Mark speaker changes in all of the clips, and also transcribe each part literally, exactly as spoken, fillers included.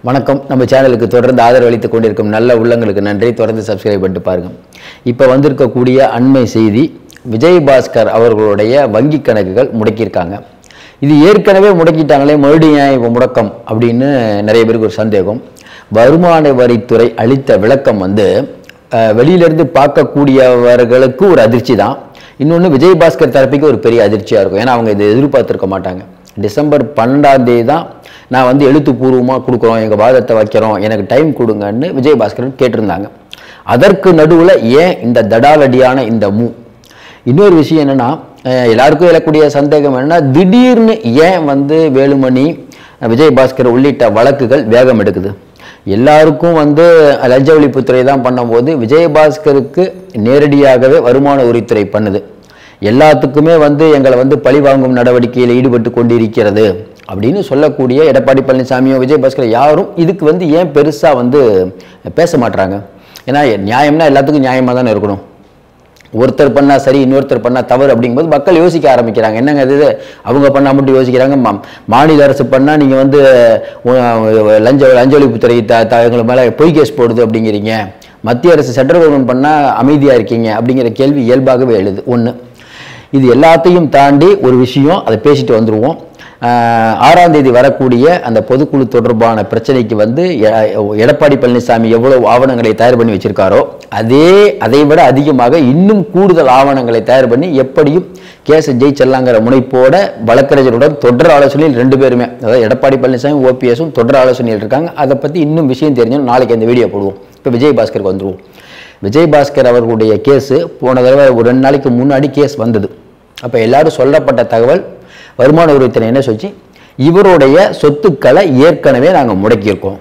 Speaker 1: வணக்கம். நம்ம சேனலுக்கு தொடர்ந்து ஆதரவு அளித்துக் கொண்டிருக்கும் நல்ல உள்ளங்களுக்கு நன்றி. தொடர்ந்து சப்ஸ்கிரைப் பண்ணிட்டு பாருங்க. இப்போ வந்திருக்கக்கூடிய அண்மை செய்தி, விஜயபாஸ்கர் அவர்களுடைய வங்கி கணக்குகள் முடக்கியிருக்காங்க. இது ஏற்கனவே முடக்கிட்டாங்களே, மறுபடியும் இப்போ முடக்கம் அப்படின்னு நிறைய பேருக்கு ஒரு சந்தேகம். வருமான வரித்துறை அளித்த விளக்கம் வந்து வெளியிலேருந்து பார்க்கக்கூடியவர்களுக்கு ஒரு அதிர்ச்சி தான். இன்னொன்று விஜயபாஸ்கர் தரப்புக்கு ஒரு பெரிய அதிர்ச்சியாக இருக்கும். ஏன்னா அவங்க இதை எதிர்பார்த்துருக்க மாட்டாங்க. டிசம்பர் பன்னெண்டாம் தேதி தான் நான் வந்து எழுத்துப்பூர்வமாக கொடுக்குறோம், எங்கள் வாதத்தை வைக்கிறோம், எனக்கு டைம் கொடுங்கன்னு விஜயபாஸ்கரன் கேட்டிருந்தாங்க. அதற்கு நடுவில் ஏன் இந்த தடாலடியான இந்த மூ? இன்னொரு விஷயம் என்னென்னா, எல்லாருக்கும் எழக்கூடிய சந்தேகம் என்னென்னா, திடீர்னு ஏன் வந்து வேலுமணி, விஜயபாஸ்கர் உள்ளிட்ட வழக்குகள் வேகம் எடுக்குது? எல்லாருக்கும் வந்து லஞ்ச ஒழிப்புத்துறை தான் பண்ணும்போது விஜயபாஸ்கருக்கு நேரடியாகவே வருமான வரித்துறை பண்ணுது. எல்லாத்துக்குமே வந்து எங்களை வந்து பழி வாங்கும் நடவடிக்கையில் ஈடுபட்டு கொண்டிருக்கிறது அப்படின்னு சொல்லக்கூடிய எடப்பாடி பழனிசாமியோ விஜயபாஸ்கர் யாரும் இதுக்கு வந்து ஏன் பெருசாக வந்து பேச மாட்டுறாங்க? ஏன்னா நியாயம்னா எல்லாத்துக்கும் நியாயமாக தானே இருக்கணும். ஒருத்தர் பண்ணால் சரி, இன்னொருத்தர் பண்ணால் தவறு அப்படிங்கும்போது மக்கள் யோசிக்க ஆரம்பிக்கிறாங்க. என்னங்க இது, அவங்க பண்ணால் மட்டும் யோசிக்கிறாங்க, மாநில அரசு பண்ணால் நீங்கள் வந்து லஞ்ச லஞ்ச ஒழிப்புத்துறை த த எங்களுக்கு மேலே பொய் கேஸ் போடுது அப்படிங்கிறீங்க, மத்திய அரசு சென்ட்ரல் கவர்மெண்ட் பண்ணால் அமைதியாக இருக்கீங்க அப்படிங்கிற கேள்வி இயல்பாகவே எழுது. ஒன்று, இது எல்லாத்தையும் தாண்டி ஒரு விஷயம், அதை பேசிட்டு வந்துடுவோம். ஆறாம் தேதி வரக்கூடிய அந்த பொதுக்குழு தொடர்பான பிரச்சனைக்கு வந்து எடப்பாடி பழனிசாமி எவ்வளவு ஆவணங்களை தயார் பண்ணி வச்சிருக்காரோ அதே அதை விட அதிகமாக இன்னும் கூடுதல் ஆவணங்களை தயார் பண்ணி எப்படியும் கேஸை ஜெயிச்சல்லாங்கிற முனைப்போட வழக்கறிஞருடன் தொடர் ஆலோசனையில் ரெண்டு பேருமே, அதாவது எடப்பாடி பழனிசாமி ஓபிஎஸும் தொடர் ஆலோசனையில் இருக்காங்க. அதை பற்றி இன்னும் விஷயம் தெரிஞ்சோம், நாளைக்கு அந்த வீடியோ போடுவோம். இப்போ விஜயபாஸ்கருக்கு வந்துடுவோம். விஜயபாஸ்கர் அவர்களுடைய கேஸு போன தடவை ஒரு ரெண்டு நாளைக்கு முன்னாடி கேஸ் வந்தது. அப்போ எல்லாரும் சொல்லப்பட்ட தகவல், வருமான வரித்துறை என்ன சொல்லிச்சு, இவருடைய சொத்துக்களை ஏற்கனவே நாங்கள் முடக்கியிருக்கோம்,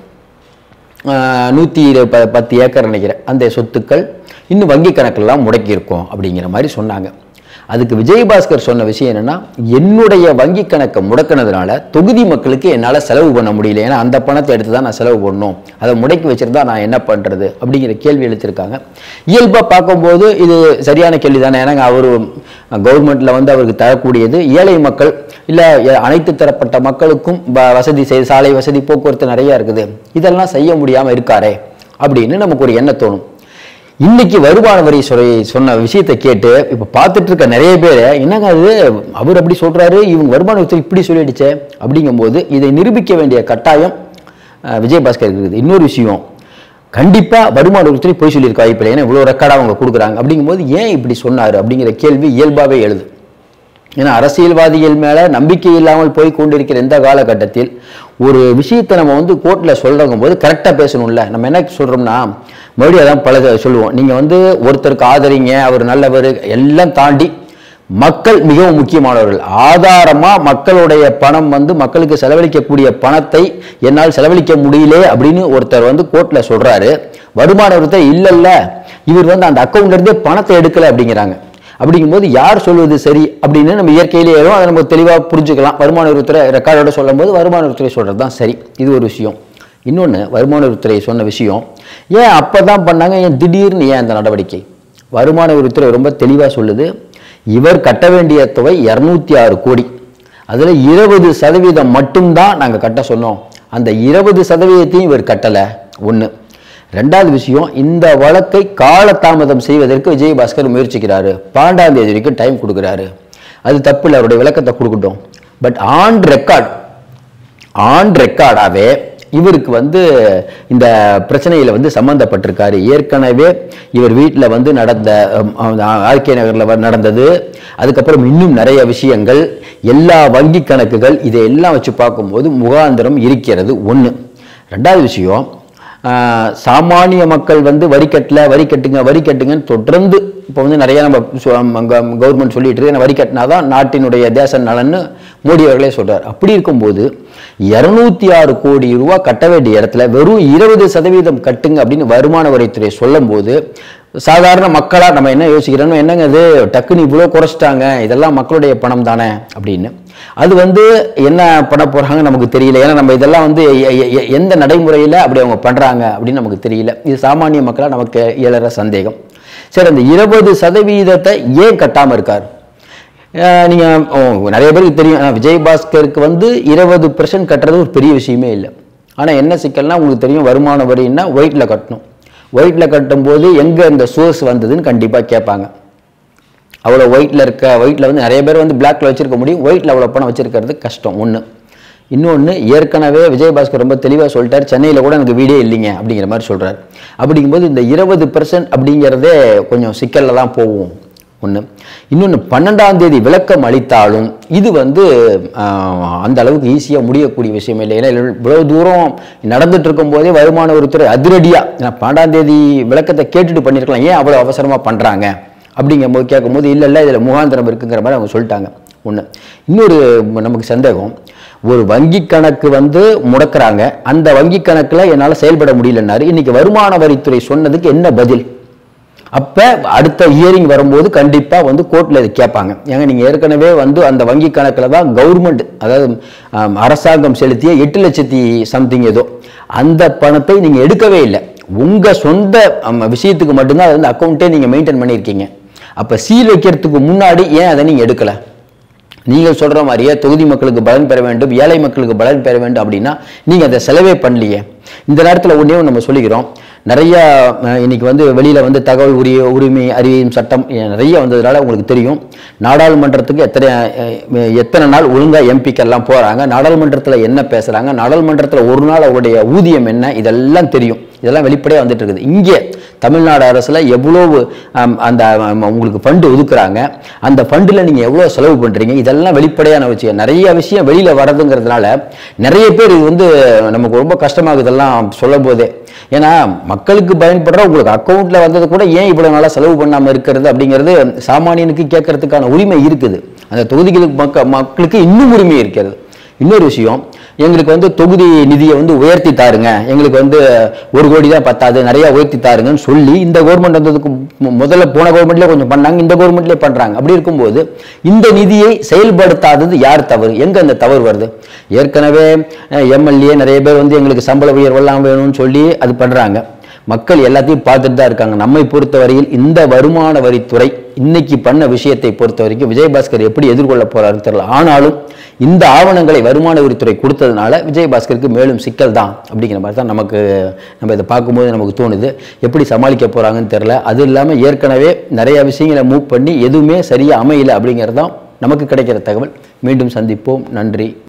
Speaker 1: நூற்றி ப பத்து ஏக்கர் நினைக்கிறேன், அந்த சொத்துக்கள் இன்னும் வங்கி கணக்கெல்லாம் முடக்கியிருக்கோம் அப்படிங்கிற மாதிரி சொன்னாங்க. அதுக்கு விஜயபாஸ்கர் சொன்ன விஷயம் என்னென்னா, என்னுடைய வங்கி கணக்கை முடக்கினதுனால தொகுதி மக்களுக்கு என்னால் செலவு பண்ண முடியல, ஏன்னா அந்த பணத்தை எடுத்து தான் நான் செலவு பண்ணணும், அதை முடக்கி வச்சுருந்தா நான் என்ன பண்ணுறது அப்படிங்கிற கேள்வி எழுத்திருக்காங்க. இயல்பாக பார்க்கும்போது இது சரியான கேள்வி தானே. ஏன்னா அவர் கவர்மெண்ட்டில் வந்து அவருக்கு தரக்கூடியது ஏழை மக்கள் இல்லை அனைத்து தரப்பட்ட மக்களுக்கும் வசதி செய் சாலை வசதி, போக்குவரத்து நிறையா இருக்குது, இதெல்லாம் செய்ய முடியாமல் இருக்காரே அப்படின்னு நமக்கு ஒரு எண்ணம் தோணும். இன்னைக்கு வருமான வரி சொன்ன விஷயத்தை கேட்டு இப்போ பார்த்துட்டு இருக்க நிறைய பேர், என்னங்க அது அவர் அப்படி சொல்கிறாரு, இவங்க வருமான வரித்துறை இப்படி சொல்லிடுச்சே அப்படிங்கும்போது இதை நிரூபிக்க வேண்டிய கட்டாயம் விஜயபாஸ்கர் இருக்குது. இன்னொரு விஷயம், கண்டிப்பாக வருமான வரித்துறை போய் சொல்லியிருக்க வாய்ப்பில்லை, ஏன்னா இவ்வளோ ரெக்கார்டாக அவங்க கொடுக்குறாங்க அப்படிங்கும்போது ஏன் இப்படி சொன்னார் அப்படிங்கிற கேள்வி இயல்பாகவே எழுது. ஏன்னா அரசியல்வாதிகள் மேலே நம்பிக்கை இல்லாமல் போய் கொண்டிருக்கிற இந்த காலகட்டத்தில் ஒரு விஷயத்தை நம்ம வந்து கோர்ட்டில் சொல்கிறங்கும் போது கரெக்டாக பேசணும்ல. நம்ம என்ன சொல்கிறோம்னா, மறுபடியும் அதான் பல சொல்லுவோம், நீங்கள் வந்து ஒருத்தருக்கு ஆதரிங்க, அவர் நல்லவர், எல்லாம் தாண்டி மக்கள் மிகவும் முக்கியமானவர்கள். ஆதாரமாக மக்களுடைய பணம் வந்து மக்களுக்கு செலவழிக்கக்கூடிய பணத்தை என்னால் செலவழிக்க முடியல அப்படின்னு ஒருத்தர் வந்து கோர்ட்டில் சொல்கிறாரு. வருமான வரித்துறை இல்லை இல்லை இவர் வந்து அந்த அக்கௌண்ட்லேருந்தே பணத்தை எடுக்கலை அப்படிங்கிறாங்க. அப்படிங்கும்போது யார் சொல்வது சரி அப்படின்னு நம்ம இயற்கையிலேயே ஏறும், அதை நம்ம தெளிவாக புரிஞ்சுக்கலாம். வருமான வரித்துறை ரெக்கார்டோட சொல்லும் போது வருமான வரித்துறை சொல்கிறது தான் சரி. இது ஒரு விஷயம். இன்னொன்று, வருமான வரித்துறை சொன்ன விஷயம் ஏன் அப்போ தான் பண்ணாங்க, ஏன் திடீர்னு ஏன் அந்த நடவடிக்கை? வருமான வரித்துறை ரொம்ப தெளிவாக சொல்லுது, இவர் கட்ட வேண்டிய தொகை இரநூத்தி ஆறு கோடி, அதில் இருபது சதவீதம் மட்டும்தான் நாங்கள் கட்ட சொன்னோம், அந்த இருபது சதவீதத்தையும் இவர் கட்டலை. ஒன்று. ரெண்டாவது விஷயம், இந்த வழக்கை காலதாமதம் செய்வதற்கு விஜயபாஸ்கர் முயற்சிக்கிறாரு. பன்னெண்டாம் தேதி வரைக்கும் டைம் கொடுக்குறாரு. அது தப்பு இல்லை, அவருடைய விளக்கத்தை கொடுக்கட்டும். பட் ஆன் ரெக்கார்ட் ஆன் ரெக்கார்டாகவே இவருக்கு வந்து இந்த பிரச்சனையில் வந்து சம்மந்தப்பட்டிருக்காரு. ஏற்கனவே இவர் வீட்டில் வந்து நடந்த ஆர்கே நகரில் நடந்தது, அதுக்கப்புறம் இன்னும் நிறைய விஷயங்கள், எல்லா வங்கி கணக்குகள், இதையெல்லாம் வச்சு பார்க்கும்போது முகாந்திரம் இருக்கிறது. ஒன்று. ரெண்டாவது விஷயம், சாமானிய மக்கள் வந்து வரி கட்டல, வரி கட்டுங்க வரி கட்டுங்கன்னு தொடர்ந்து இப்போ வந்து நிறைய நம்ம கவர்மெண்ட் சொல்லிட்டு இருக்கு, வரி கட்டினா தான் நாட்டினுடைய தேச நலன்னு மோடி அவர்களே சொல்றார். அப்படி இருக்கும்போது இருநூத்தி ஆறு கோடி ரூபா கட்ட வேண்டிய இடத்துல வெறும் இருபது சதவீதம் கட்டுங்க அப்படின்னு வருமான வரித்துறை சொல்லும் போது சாதாரண மக்களா நம்ம என்ன யோசிக்கிறோம், என்னங்க இது டக்குன்னு இவ்வளோ குறைச்சிட்டாங்க, இதெல்லாம் மக்களுடைய பணம் தானே அப்படின்னு. அது வந்து என்ன பண்ண போறாங்க நமக்கு தெரியல. ஏன்னா நம்ம இதெல்லாம் வந்து எந்த நடைமுறையில் அப்படி அவங்க பண்றாங்க அப்படின்னு நமக்கு தெரியல. இது சாமானிய மக்களா நமக்கு இயலற சந்தேகம். சரி, அந்த இருபது சதவீதத்தை ஏன் கட்டாம இருக்கார்? நீங்கள் நிறைய பேருக்கு தெரியும், விஜயபாஸ்கருக்கு வந்து இருபது பெர்சன்ட் கட்டுறது ஒரு பெரிய விஷயமே இல்லை. ஆனால் என்ன சிக்கல்னா உங்களுக்கு தெரியும், வருமான வரின்னா ஒயிட்டில் கட்டணும். ஒயிட்டில் கட்டும்போது எங்கே இந்த சோர்ஸ் வந்ததுன்னு கண்டிப்பாக கேட்பாங்க. அவ்வளோ ஒயிட்டில் இருக்க ஒயிட்டில் வந்து நிறைய பேர் வந்து பிளாக்ல வச்சிருக்க முடியும், ஒயிட்டில் அவ்வளோ பணம் வச்சிருக்கிறது கஷ்டம் ஒன்று. இன்னொன்று, ஏற்கனவே விஜயபாஸ்கர் ரொம்ப தெளிவாக சொல்லிட்டார், சென்னையில் கூட எனக்கு வீடே இல்லைங்க அப்படிங்கிற மாதிரி சொல்கிறார். அப்படிங்கும்போது இந்த இருபது பெர்சன்ட் அப்படிங்கிறதே கொஞ்சம் சிக்கலில் தான் போகும் ஒன்று. இன்னொன்று, பன்னெண்டாம் தேதி விளக்கம் அளித்தாலும் இது வந்து அந்த அளவுக்கு ஈஸியாக முடியக்கூடிய விஷயம் இல்லை. ஏன்னா இவ்வளோ தூரம் நடந்துட்டு இருக்கும் போதே வருமான வரித்துறை அதிரடியாக பன்னெண்டாம் தேதி விளக்கத்தை கேட்டுட்டு பண்ணியிருக்கலாம், ஏன் அவ்வளோ அவசரமாக பண்ணுறாங்க அப்படிங்கும்போது கேட்கும்போது இல்லை இல்லை இதில் முகாந்திரம் இருக்குங்கிற மாதிரி அவங்க சொல்லிட்டாங்க ஒன்று. இன்னொரு நமக்கு சந்தேகம், ஒரு வங்கி கணக்கு வந்து முடக்கிறாங்க, அந்த வங்கி கணக்கில் என்னால் செயல்பட முடியலன்னாரு. இன்னைக்கு வருமான வரித்துறை சொன்னதுக்கு என்ன பதில்? அப்போ அடுத்த ஹியரிங் வரும்போது கண்டிப்பாக வந்து கோர்ட்டில் இது கேட்பாங்க. ஏங்க நீங்கள் ஏற்கனவே வந்து அந்த வங்கி கணக்கில் தான் கவர்மெண்ட், அதாவது அரசாங்கம் செலுத்திய எட்டு லட்சத்தி சம்திங் ஏதோ அந்த பணத்தை நீங்கள் எடுக்கவே இல்லை, உங்கள் சொந்த விஷயத்துக்கு மட்டும்தான் அது வந்து அக்கௌண்ட்டே நீங்கள் மெயின்டைன் பண்ணியிருக்கீங்க. அப்போ சீல் வைக்கிறதுக்கு முன்னாடி ஏன் அதை நீங்கள் எடுக்கலை? நீங்கள் சொல்கிற மாதிரியே தொகுதி மக்களுக்கு பலன் பெற வேண்டும், ஏழை மக்களுக்கு பலன் பெற வேண்டும் அப்படின்னா நீங்கள் அதை செலவே பண்ணலையே. இந்த நேரத்தில் ஒன்றே நம்ம சொல்லிக்கிறோம், நிறைய இன்னைக்கு வந்து வெளியில் வந்து தகவல் உரிய உரிமை அறிவியும் சட்டம் நிறைய வந்ததுனால உங்களுக்கு தெரியும், நாடாளுமன்றத்துக்கு எத்தனை எத்தனை நாள் ஒழுங்காக எம்பிக்கெல்லாம் போகிறாங்க, நாடாளுமன்றத்தில் என்ன பேசுகிறாங்க, நாடாளுமன்றத்தில் ஒரு நாள் அவருடைய ஊதியம் என்ன, இதெல்லாம் தெரியும். இதெல்லாம் வெளிப்படையாக வந்துட்டு இருக்குது. இங்கே தமிழ்நாடு அரசில் எவ்வளவு அந்த உங்களுக்கு ஃபண்டு ஒதுக்குறாங்க, அந்த ஃபண்டில் நீங்கள் எவ்வளோ செலவு பண்ணுறீங்க, இதெல்லாம் வெளிப்படையான விஷயம். நிறைய விஷயம் வெளியில் வரதுங்கிறதுனால நிறைய பேர் இது வந்து நமக்கு ரொம்ப கஷ்டமாகுது இதெல்லாம் சொல்லும் போதே. ஏன்னா மக்களுக்கு பயன்படுற உங்களுக்கு அக்கௌண்ட்டில் வந்தது கூட ஏன் இவ்வளோ நாளாக செலவு பண்ணாமல் இருக்கிறது அப்படிங்கிறது சாமானியனுக்கு கேட்கறதுக்கான உரிமை இருக்குது. அந்த தொகுதிகளுக்கு மக்க மக்களுக்கு இன்னும் உரிமை இருக்கிறது. இன்னொரு விஷயம், எங்களுக்கு வந்து தொகுதி நிதியை வந்து உயர்த்தி தாருங்க, எங்களுக்கு வந்து ஒரு கோடி தான் பத்தாது, நிறைய உயர்த்தி தாருங்கன்னு சொல்லி இந்த கவர்மெண்ட் வந்ததுக்கு முதல்ல போன கவர்மெண்ட்லேயே கொஞ்சம் பண்ணாங்க, இந்த கவர்மெண்ட்லேயே பண்ணுறாங்க. அப்படி இருக்கும்போது இந்த நிதியை செயல்படுத்தாதது யார் தவறு? எங்கே அந்த தவறு வருது? ஏற்கனவே எம்எல்ஏ நிறைய பேர் வந்து எங்களுக்கு சம்பள உயர்வெல்லாம் வேணும்னு சொல்லி அது பண்ணுறாங்க. மக்கள் எல்லாத்தையும் பார்த்துட்டு தான் இருக்காங்க. நம்மை பொறுத்த வரையில் இந்த வருமான வரித்துறை இன்னைக்கு பண்ண விஷயத்தை பொறுத்த வரைக்கும் விஜயபாஸ்கர் எப்படி எதிர்கொள்ள போறாருன்னு தெரியல. ஆனாலும் இந்த ஆவணங்களை வருமான வரித்துறை கொடுத்ததுனால விஜயபாஸ்கருக்கு மேலும் சிக்கல் தான் அப்படிங்கிற மாதிரி தான் நமக்கு நம்ம இதை பார்க்கும்போது நமக்கு தோணுது. எப்படி சமாளிக்க போறாங்கன்னு தெரியல. அது இல்லாமல் ஏற்கனவே நிறைய விஷயங்களை மூவ் பண்ணி எதுவுமே சரியா அமையல அப்படிங்கிறது தான் நமக்கு கிடைக்கிற தகவல். மீண்டும் சந்திப்போம். நன்றி.